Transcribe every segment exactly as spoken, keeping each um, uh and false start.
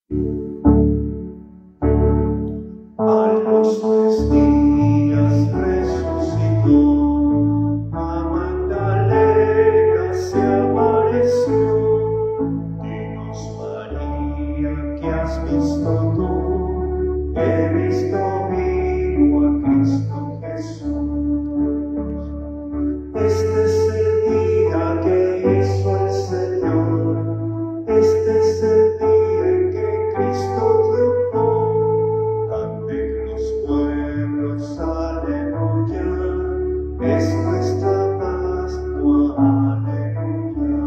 A los tres días resucitó, a Magdalena se apareció. Dinos, María, ¿qué has visto tú? He visto vivo a Cristo Jesús. Este es el día que hizo el Señor, este es el día en que Cristo triunfó. Canten los pueblos, aleluya, es nuestra Pascua, aleluya.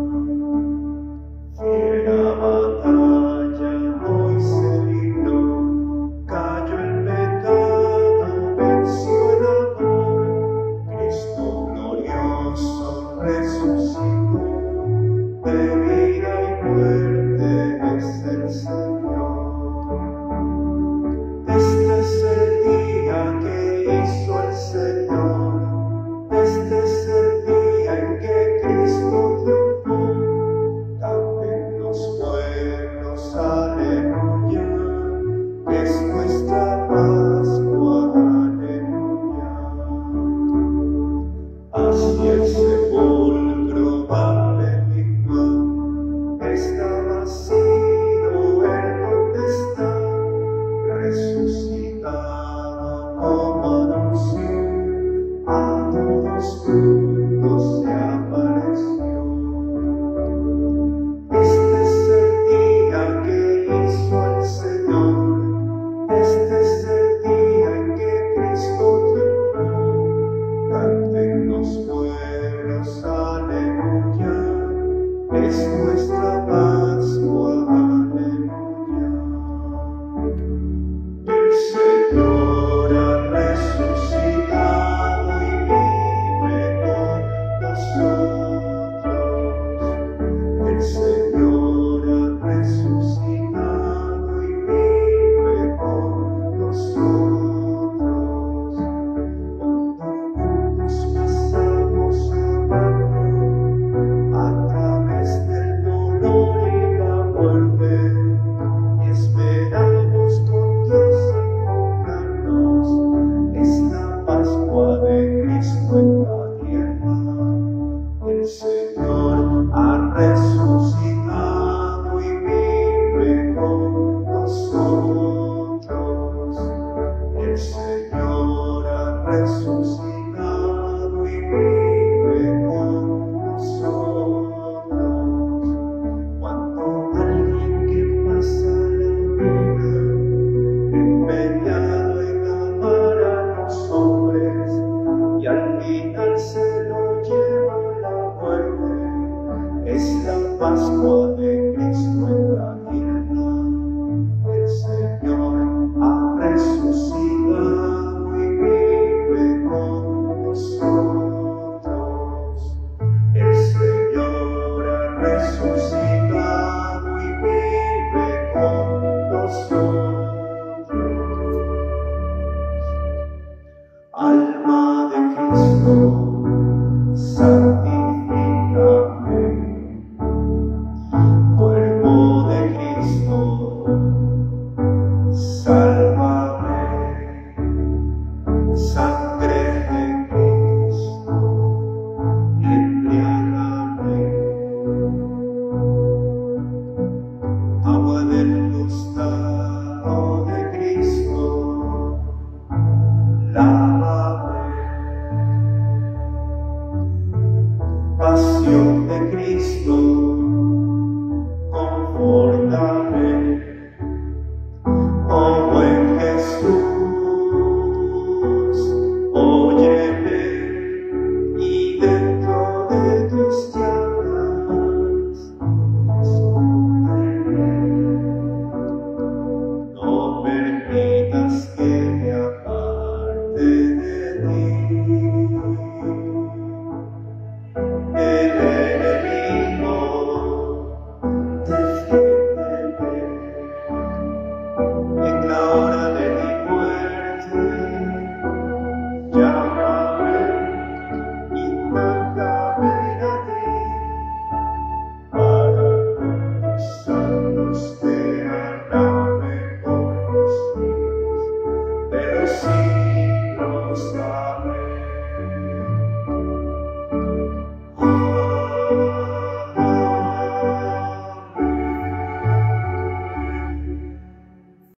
Fiera batalla hoy se libró, cayó el pecado, venció el amor. Cristo glorioso resucitó, de vida y muerte es el Señor. Este es el día que hizo el Señor, este es el día en que Cristo triunfó. Canten los pueblos, aleluya, es nuestra Pascua, aleluya. Hacia el sepulcro va benigno, está vacío, Él donde está, resucitado como anunció, a todos juntos se apareció. Este es el día que hizo el Señor, este es el día en que Cristo triunfó. Canten los pueblos, aleluya, es nuestra Pascua, aleluya. El Señor ha resucitado y vive con nosotros. El Señor ha resucitado y vive con nosotros. Cuando nos pasamos amando a través del dolor y la muerte,